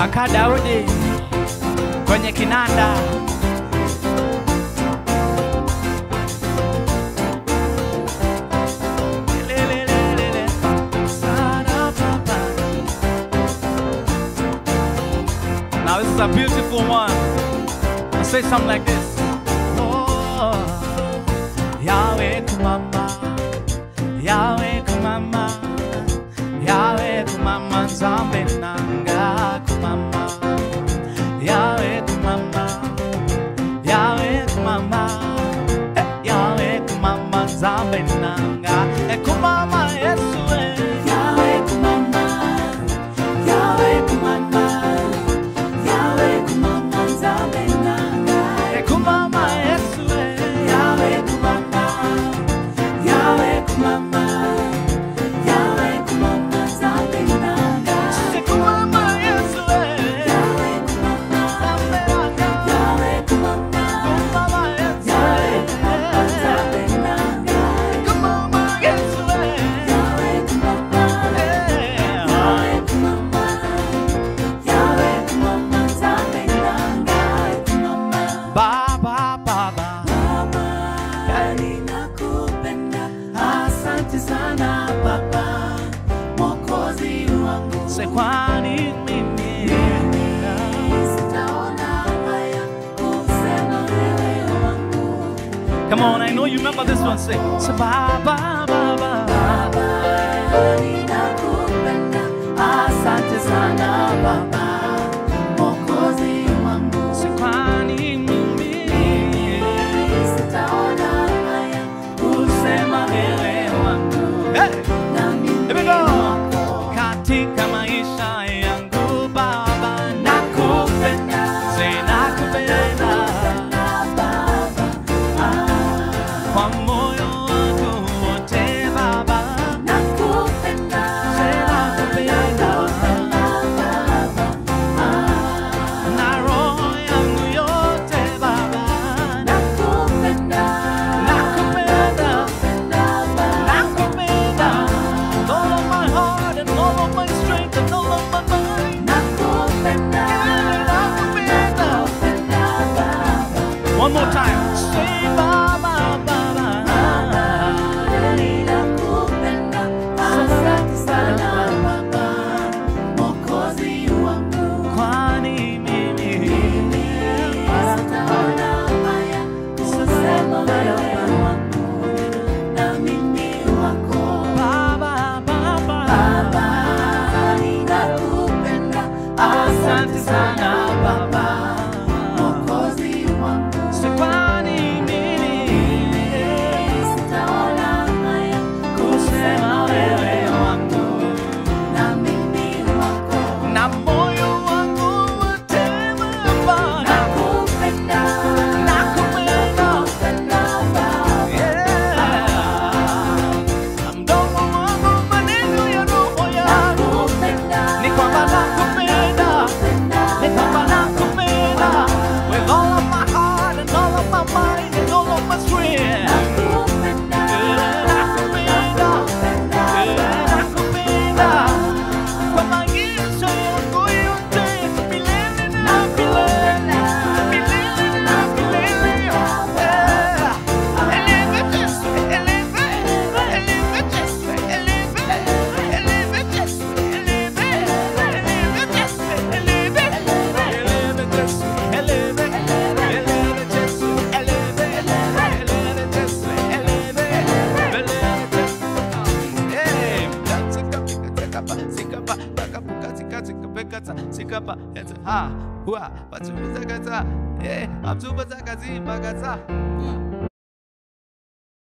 Kaka Daudi kwenye kinanda. Now this is a beautiful one. I'll say something like this. Oh, Yahweh kumama, Yahweh kumama, Yahweh kumama, Zambe nanga kumama, Yahweh kumama, Yahweh kumama, Yahweh kumama, Zambe nanga kumama Yesu. Yahweh kumama, Yahweh kumama, Yahweh kumama, Zambe nanga kumama Yesu. Yahweh kumama, Yahweh kumama, Yahweh kumama, Zambe nanga kumama Yesu. Yahweh kumama, Zambe nanga, Yahweh kumama, kumama Yesu. Yahweh kumama, Zambe nanga kumama Yesu. Yahweh kumama, Yahweh kumama, Yahweh kumama, Zambe nanga kumama. Baba, Baba, Baba, ninakupenda. Asante sana Baba, Mwokozi wangu. Kwani mimi sitaona haya kusema wewe wangu. Come on, I know you remember this one. Say Baba, Baba, Baba, ninakupenda. Asante sana Baba, Mwokozi wangu. Kwani mimi sitaona haya kusema wewe wangu. Hey! Here we go. Katika maisha yangu Baba, nakupenda. Say nakupenda Baba, kwa moyo wangu wote Baba, nakupenda. Say nakupenda Baba, na roho yangu yote Baba, nakupenda. Nakupenda Baba, nakupenda. All of my heart and all of my strength and all of my mind. Nakupenda. Nakupenda Baba. One more time. Say Baba, Baba, ninakupenda. Asante sana Baba, Mwokozi wangu. Kwani mimi sitaona haya kusema wewe wangu, na mimi wako. Baba, Baba, Baba, ninakupenda. Asante sana Baba, Mwokozi wangu. Kwani mimi sitaona haya kusema wewe wangu, na mimi wako. Na moyo wangu wote Baba, nakupenda. Nakupenda Baba, yeah. Mdomo wangu, maneno ya roho yangu ni kwamba nakupenda. Ni kwamba nakupenda with all of my heart and all of my mind and all of my strength. Nakupenda. Nakupenda. Nakupenda kwa maisha yangu yote milele na milele. Milele na milele. Eleve Yesu, eleve. Eleve Yesu, eleve. Eleve Yesu, eleve. Eleve Yesu, eleve. Eleve Yesu, eleve. Eleve Yesu, eleve. Eleve Yesu, eleve. Eleve Yesu. Hey, sikapa, bakapuka, sikapekata, sikapa, ha, hua, wachubuzakata, hey, abzubuzakazi, bagata.